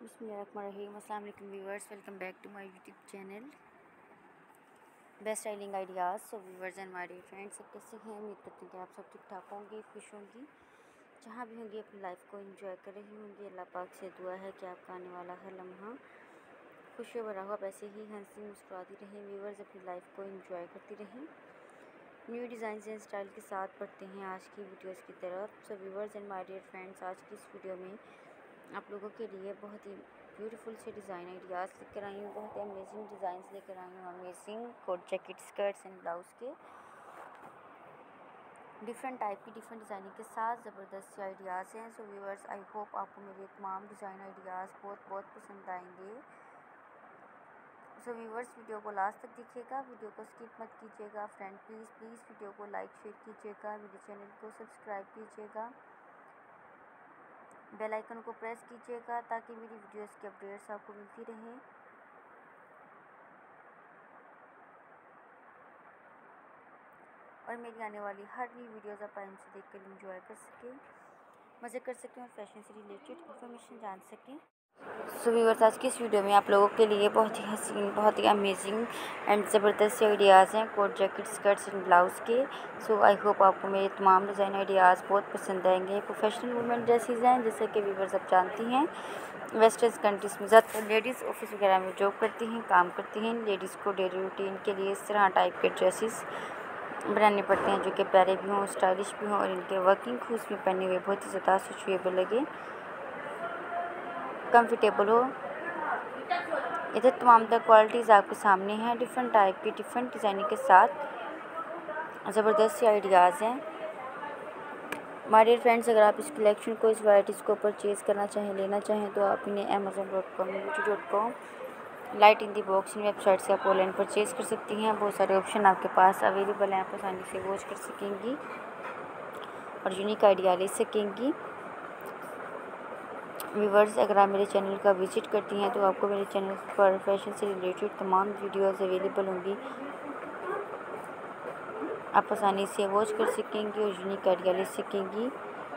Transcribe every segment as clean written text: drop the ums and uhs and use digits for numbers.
बिस्मिल्लाहिर्रहमानिर्रहीम। अस्सलाम वालेकुम viewers, welcome back to my YouTube channel best styling ideas. So viewers and my dear friends, सब कैसे हैं? उम्मीद करते हैं कि आप सब ठीक ठाक होंगे, खुश होंगी, जहाँ भी होंगी अपनी लाइफ को एंजॉय कर रही होंगी। अल्लाह पाक से दुआ है कि आपका आने वाला हर लम्हा खुशियों भरा हुआ वैसे ही हंसी मुस्कुराती रहें। व्यूअर्स अपनी लाइफ को एंजॉय करती रहें। न्यू डिज़ाइन एंड स्टाइल के साथ बढ़ते हैं आज की वीडियोज़ की तरफ। So viewers and my dear friends, आज की इस वीडियो में आप लोगों के लिए बहुत ही ब्यूटीफुल से डिज़ाइन आइडियाज़ लेकर आई हूँ, बहुत ही अमेजिंग डिज़ाइंस लेकर आई हूँ। Amazing coat jacket, skirts and blouse के डिफरेंट टाइप की डिफरेंट डिज़ाइनिंग के साथ ज़बरदस्त से आइडियाज़ हैं। सो व्यूअर्स, आई होप आपको मेरे तमाम डिज़ाइन आइडियाज़ बहुत बहुत पसंद आएंगे। सो व्यूअर्स, वीडियो को लास्ट तक देखिएगा, वीडियो को स्किप मत कीजिएगा। फ्रेंड प्लीज़ वीडियो को लाइक शेयर कीजिएगा, मेरे चैनल को सब्सक्राइब कीजिएगा, बेल आइकन को प्रेस कीजिएगा ताकि मेरी वीडियोस की अपडेट्स आपको मिलती रहें। और मेरी आने वाली हर नई वीडियोस आप टाइम से देखकर एंजॉय कर सकें, मज़े कर सकें और फैशन से रिलेटेड इन्फॉर्मेशन जान सकें। सो व्यूअर्स, आज की इस वीडियो में आप लोगों के लिए बहुत ही हसीन, बहुत ही अमेजिंग एंड ज़बरदस्त से आइडियाज़ हैं coat jacket, skirts and blouse के। सो आई होप आपको मेरे तमाम डिज़ाइन आइडियाज़ बहुत पसंद आएंगे। प्रोफेशनल वुमेन ड्रेसेस हैं, जैसे कि व्यूअर्स आप जानती हैं वेस्टर्न कंट्रीज़ में ज़्यादातर लेडीज़ ऑफिस वगैरह में जॉब करती हैं, काम करती हैं। लेडीज़ को डेली रूटीन के लिए इस तरह टाइप के ड्रेसेस बनाने पड़ते हैं जो कि प्यारे भी हों, स्टाइलिश भी हों और इनके वर्किंग क्लोथ्स में पहने हुए बहुत ही ज़्यादा सिचुएबल लगे, कंफर्टेबल हो। इधर तमाम तरह क्वालिटीज़ आपके सामने हैं, डिफरेंट टाइप की डिफरेंट डिज़ाइनिंग के साथ ज़बरदस्त से आइडियाज़ हैं। माय डियर फ्रेंड्स, अगर आप इस कलेक्शन को, इस वैराइटीज़ को परचेज़ करना चाहें, लेना चाहें तो आप इन्हें amazon.com, beauty.com, light in the box इन वेबसाइट से आप ऑनलाइन परचेज़ कर सकती हैं। बहुत सारे ऑप्शन आपके पास अवेलेबल हैं, आप आसानी से वॉच कर सकेंगी और यूनिक आइडिया ले सकेंगी। व्यूअर्स, अगर आप मेरे चैनल का विजिट करती हैं तो आपको मेरे चैनल पर फैशन से रिलेटेड तमाम वीडियोस अवेलेबल होंगी, आप आसानी से वॉच कर सकेंगी और यूनिक आइडिया ले सकेंगी।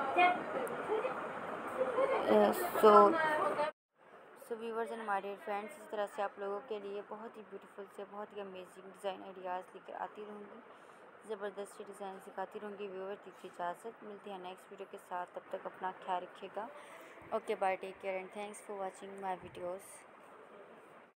So viewers and my dear friends, इस तरह से आप लोगों के लिए बहुत ही ब्यूटीफुल से, बहुत ही अमेजिंग डिज़ाइन आइडियाज़ लेकर आती रहूँगी, ज़बरदस्त से डिज़ाइन सिखाती रहूँगी। व्यूअर दीजिए इजाज़त, मिलती है नेक्स्ट वीडियो के साथ। तब तक अपना ख्याल रखिएगा। Okay bye, take care and thanks for watching my videos.